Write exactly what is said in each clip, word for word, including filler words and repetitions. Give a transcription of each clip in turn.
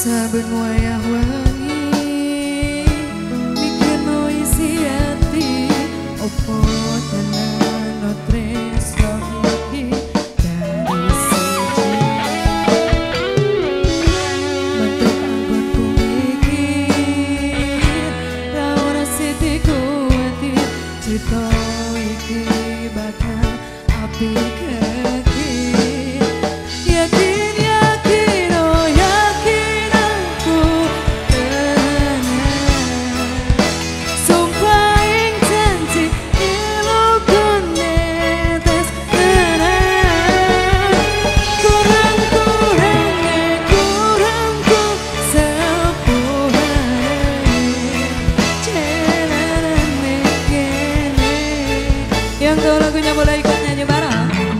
Saben wayah wengi mikirno isi ati opo tenan tresno iki dari siji bentuk anggonku mikir ra ora siti kuwati cerita iki bakal apik kekir yakin yakin oh yakin aku tenan sumpah ing janji ilokun netes tenan kurang-kurangnya kurangku sepuhane jalanan kene yang tahu lagunya boleh ikut nyanyi bareng.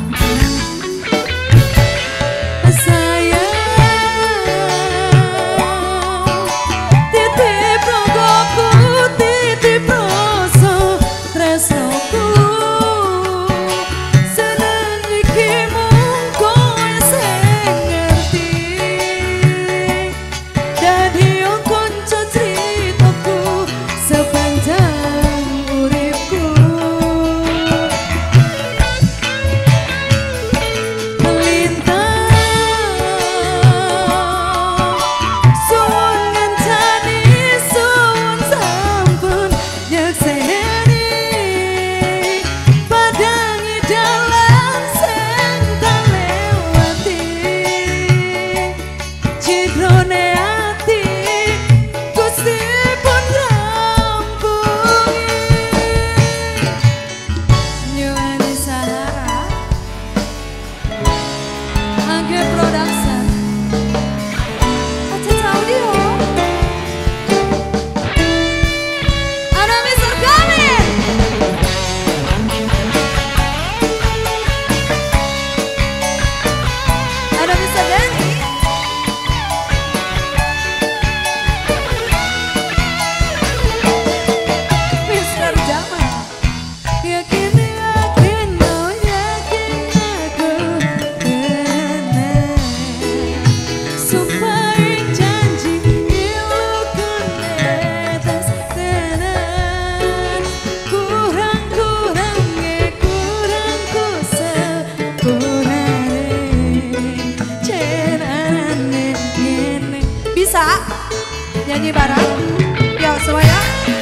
Bisa nyanyi bareng yuk semuanya.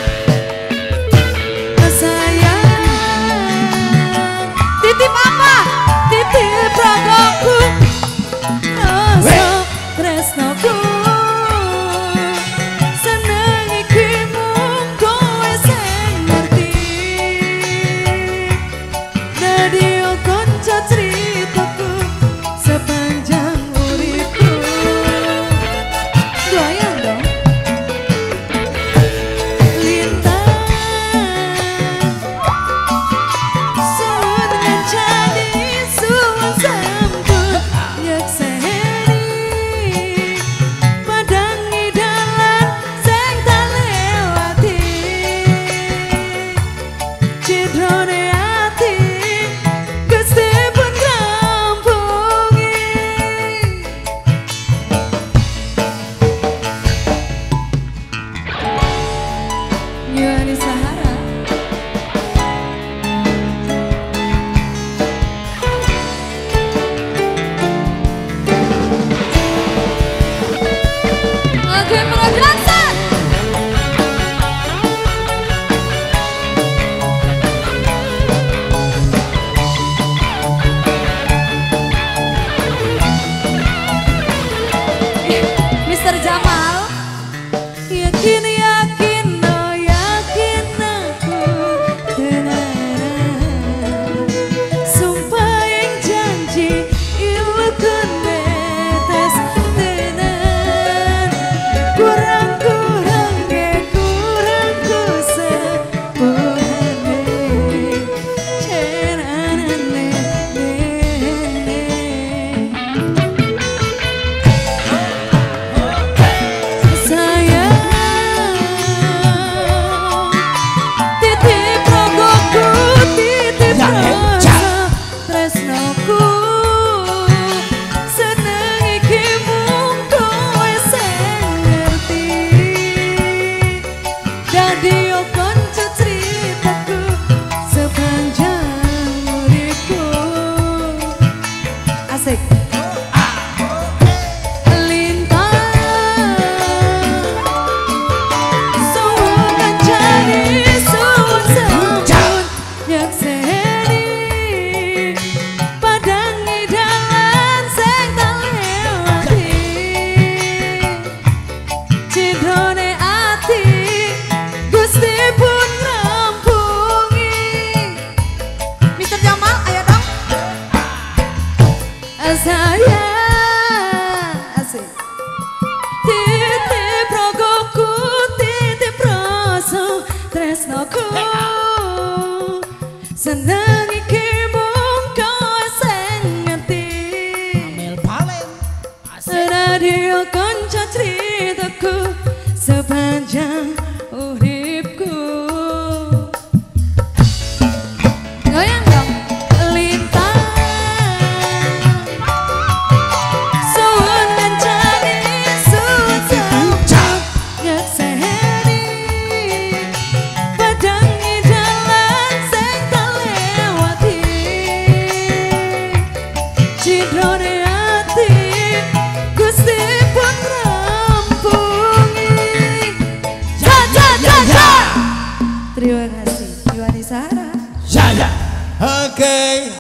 Sayang titip apa? Titip ragaku rasa tresnoku seneng iki mung kowe sing ngerti dadi kanca critaku sepanjang uripku. Goyang dong. cidrone ati Gusti pun rampungi. Ja ja ja ja. Terima kasih Iwani Sarah. Ya ya. Oke.